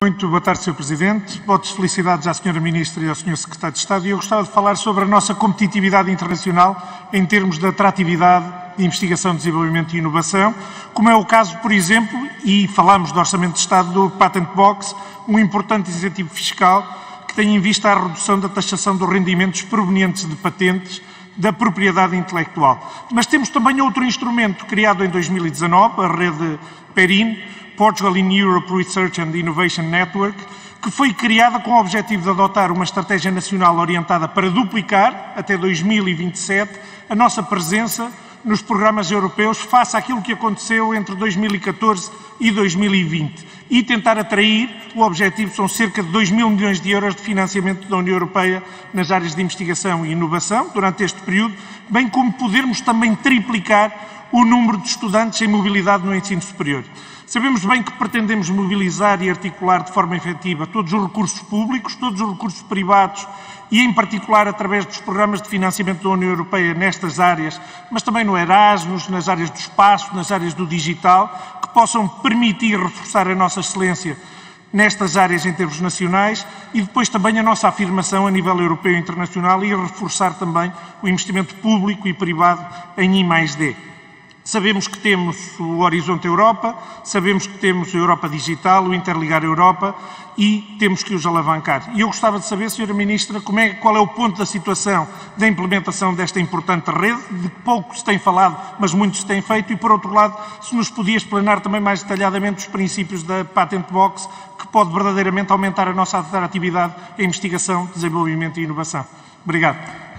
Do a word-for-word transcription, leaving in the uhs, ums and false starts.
Muito boa tarde, senhor Presidente. Votos de felicidades à senhora Ministra e ao senhor Secretário de Estado. E eu gostava de falar sobre a nossa competitividade internacional em termos de atratividade de investigação, desenvolvimento e inovação, como é o caso, por exemplo, e falámos do Orçamento de Estado do Patent Box, um importante incentivo fiscal que tem em vista a redução da taxação dos rendimentos provenientes de patentes da propriedade intelectual. Mas temos também outro instrumento criado em dois mil e dezanove, a rede PERIN, Portugal in Europe Research and Innovation Network, que foi criada com o objetivo de adotar uma estratégia nacional orientada para duplicar, até dois mil e vinte e sete, a nossa presença nos programas europeus face àquilo que aconteceu entre dois mil e catorze e dois mil e vinte e tentar atrair, o objetivo são cerca de dois mil milhões de euros de financiamento da União Europeia nas áreas de investigação e inovação durante este período, bem como podermos também triplicar o número de estudantes em mobilidade no ensino superior. Sabemos bem que pretendemos mobilizar e articular de forma efetiva todos os recursos públicos, todos os recursos privados e, em particular, através dos programas de financiamento da União Europeia nestas áreas, mas também no Erasmus, nas áreas do espaço, nas áreas do digital, que possam permitir reforçar a nossa excelência nestas áreas em termos nacionais e depois também a nossa afirmação a nível europeu e internacional e reforçar também o investimento público e privado em I mais D. Sabemos que temos o Horizonte Europa, sabemos que temos a Europa Digital, o Interligar Europa e temos que os alavancar. E eu gostava de saber, senhora Ministra, como é, qual é o ponto da situação da implementação desta importante rede, de que pouco se tem falado, mas muito se tem feito, e por outro lado, se nos podia explanar também mais detalhadamente os princípios da Patent Box, que pode verdadeiramente aumentar a nossa atratividade em investigação, desenvolvimento e inovação. Obrigado.